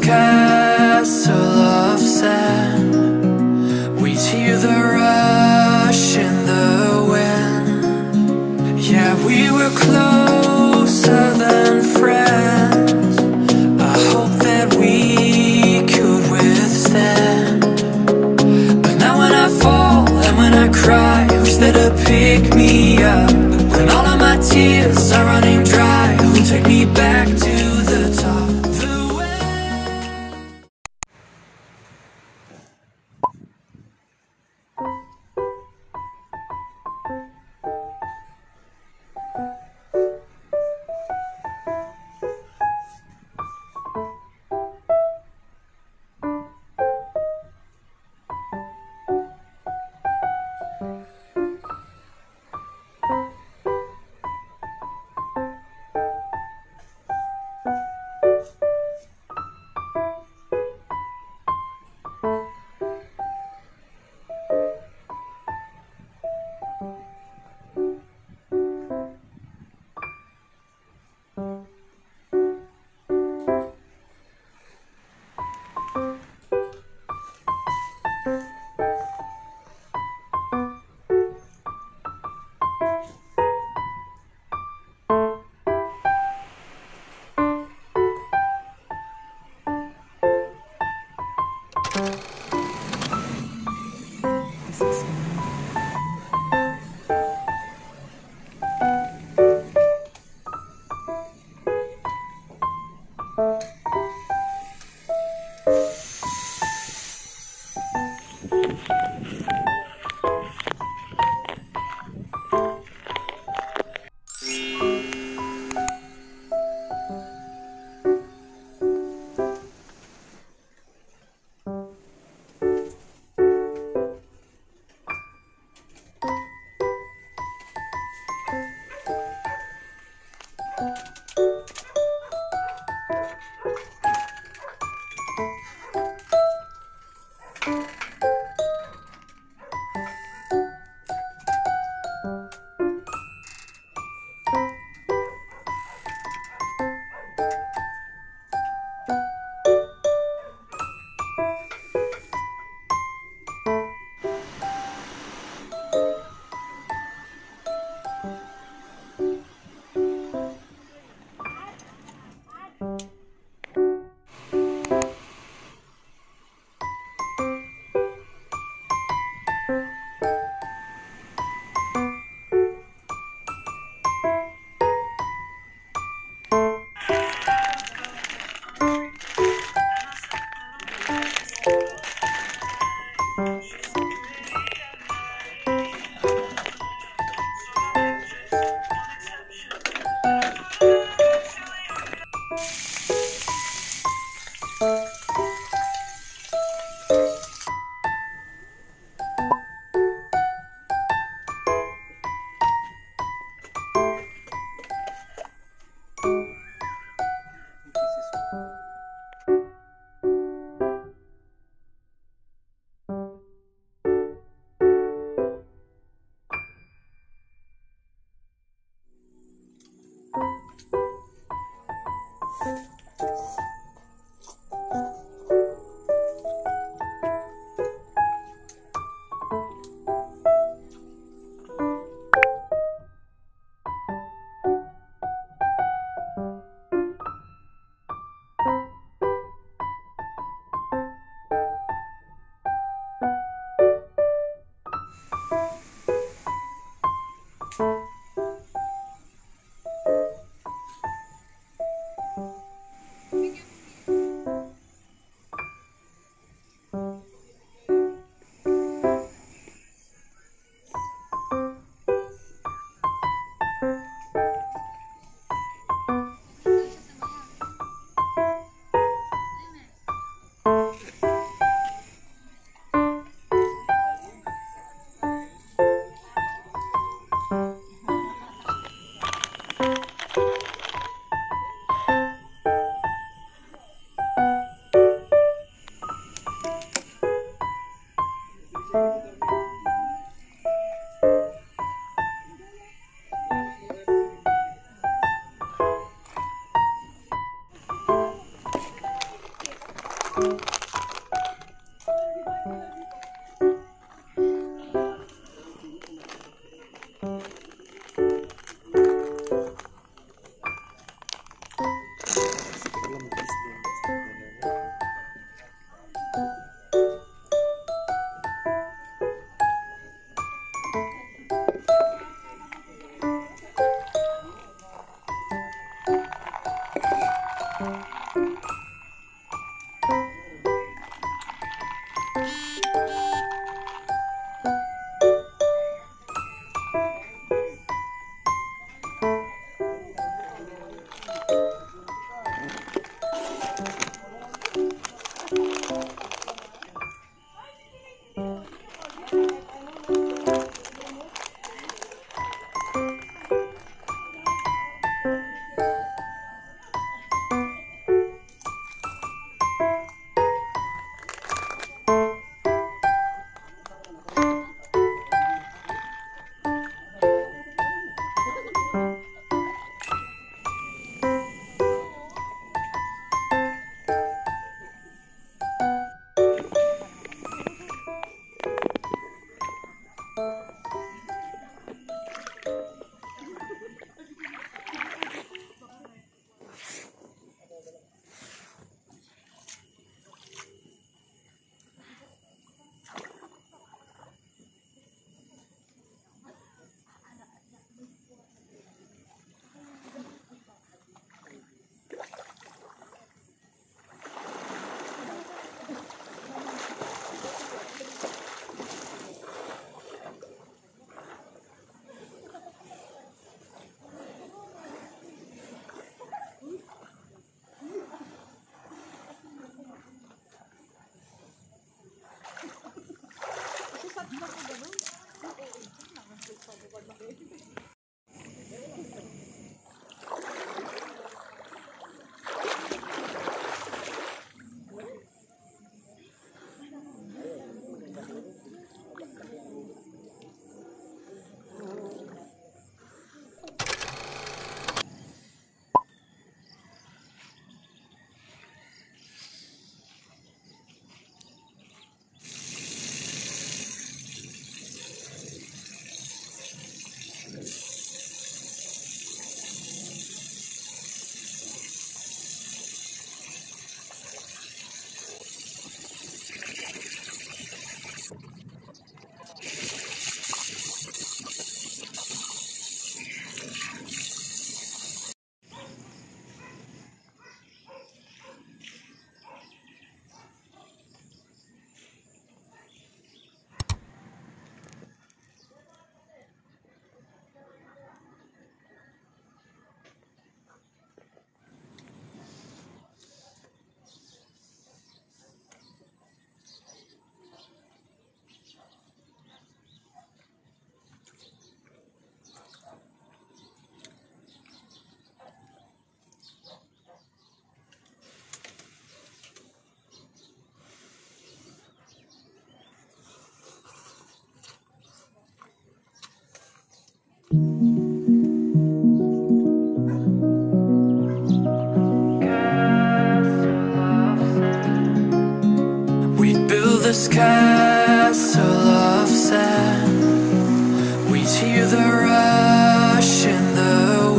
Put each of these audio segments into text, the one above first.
castle of sand. We'd hear the rush in the wind. Yeah, we were closer than friends. I hope that we could withstand. But now when I fall and when I cry, who's there to pick me up? When all of my tears are running dry, who'll take me back to the top? This castle of sand, we'd hear the rush in the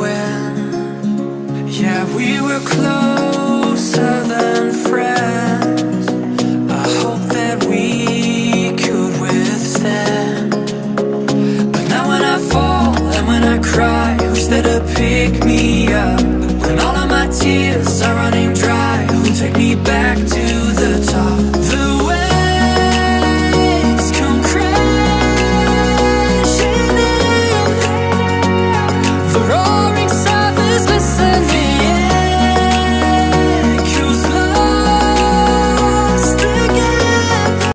wind. Yeah, we were closer than friends. I hope that we could withstand. But now when I fall and when I cry, who's there to pick me up? When all of my tears are running dry, who'll take me back to